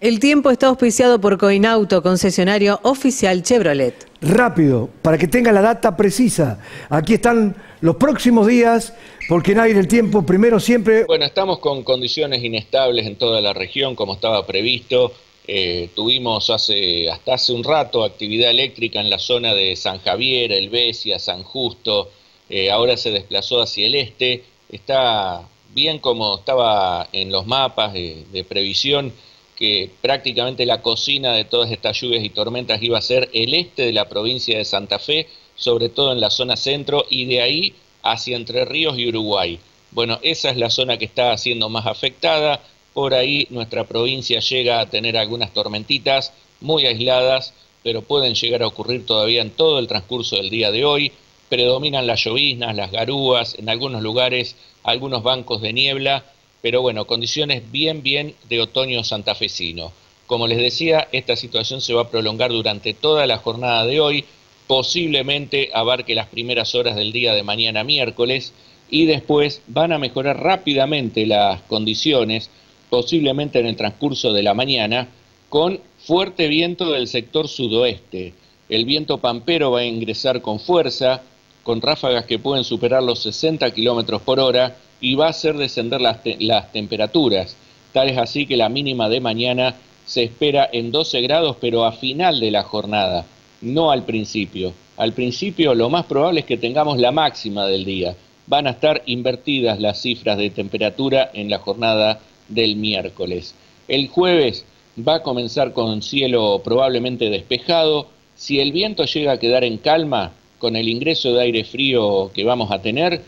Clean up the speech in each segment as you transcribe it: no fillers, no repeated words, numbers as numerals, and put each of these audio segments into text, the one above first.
El tiempo está auspiciado por Coinauto, concesionario oficial Chevrolet. Rápido, para que tenga la data precisa. Aquí están los próximos días, porque en Aire el Tiempo, primero siempre. Bueno, estamos con condiciones inestables en toda la región, como estaba previsto. Tuvimos hasta hace un rato actividad eléctrica en la zona de San Javier, Helvecia, San Justo. Ahora se desplazó hacia el este. Está bien como estaba en los mapas de previsión, que prácticamente la cocina de todas estas lluvias y tormentas iba a ser el este de la provincia de Santa Fe, sobre todo en la zona centro, y de ahí hacia Entre Ríos y Uruguay. Bueno, esa es la zona que está siendo más afectada. Por ahí nuestra provincia llega a tener algunas tormentitas muy aisladas, pero pueden llegar a ocurrir todavía en todo el transcurso del día de hoy. Predominan las lloviznas, las garúas, en algunos lugares algunos bancos de niebla, pero bueno, condiciones bien de otoño santafesino. Como les decía, esta situación se va a prolongar durante toda la jornada de hoy, posiblemente abarque las primeras horas del día de mañana miércoles, y después van a mejorar rápidamente las condiciones, posiblemente en el transcurso de la mañana, con fuerte viento del sector sudoeste. El viento pampero va a ingresar con fuerza, con ráfagas que pueden superar los 60 kilómetros por hora, y va a hacer descender las temperaturas. Tal es así que la mínima de mañana se espera en 12 grados, pero a final de la jornada, no al principio. Al principio lo más probable es que tengamos la máxima del día. Van a estar invertidas las cifras de temperatura en la jornada del miércoles. El jueves va a comenzar con cielo probablemente despejado. Si el viento llega a quedar en calma, con el ingreso de aire frío que vamos a tener,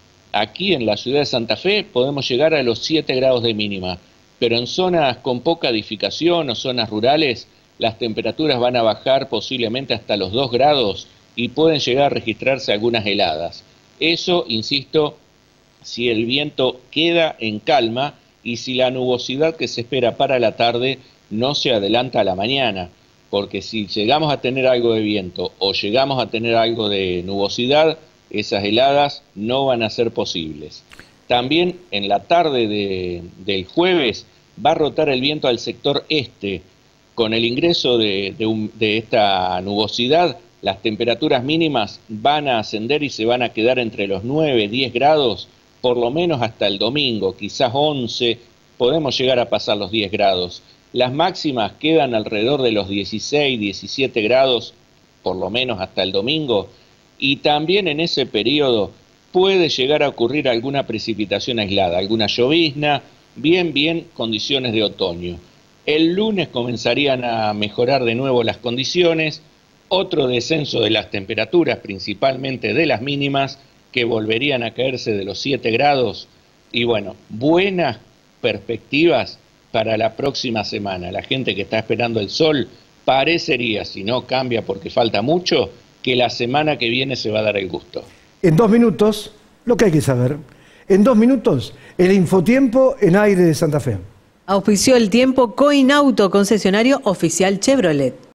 aquí en la ciudad de Santa Fe podemos llegar a los 7 grados de mínima, pero en zonas con poca edificación o zonas rurales, las temperaturas van a bajar posiblemente hasta los 2 grados y pueden llegar a registrarse algunas heladas. Eso, insisto, si el viento queda en calma y si la nubosidad que se espera para la tarde no se adelanta a la mañana, porque si llegamos a tener algo de viento o llegamos a tener algo de nubosidad, esas heladas no van a ser posibles. También en la tarde del jueves va a rotar el viento al sector este. Con el ingreso de esta nubosidad, las temperaturas mínimas van a ascender y se van a quedar entre los 9, 10 grados, por lo menos hasta el domingo, quizás 11, podemos llegar a pasar los 10 grados. Las máximas quedan alrededor de los 16, 17 grados, por lo menos hasta el domingo, y también en ese periodo puede llegar a ocurrir alguna precipitación aislada, alguna llovizna, bien condiciones de otoño. El lunes comenzarían a mejorar de nuevo las condiciones, otro descenso de las temperaturas, principalmente de las mínimas, que volverían a caerse de los 7 grados, y bueno, buenas perspectivas para la próxima semana. La gente que está esperando el sol parecería, si no cambia porque falta mucho, que la semana que viene se va a dar el gusto. En 2 minutos, lo que hay que saber. En 2 minutos, el infotiempo en Aire de Santa Fe. Auspició el tiempo Coinauto, concesionario oficial Chevrolet.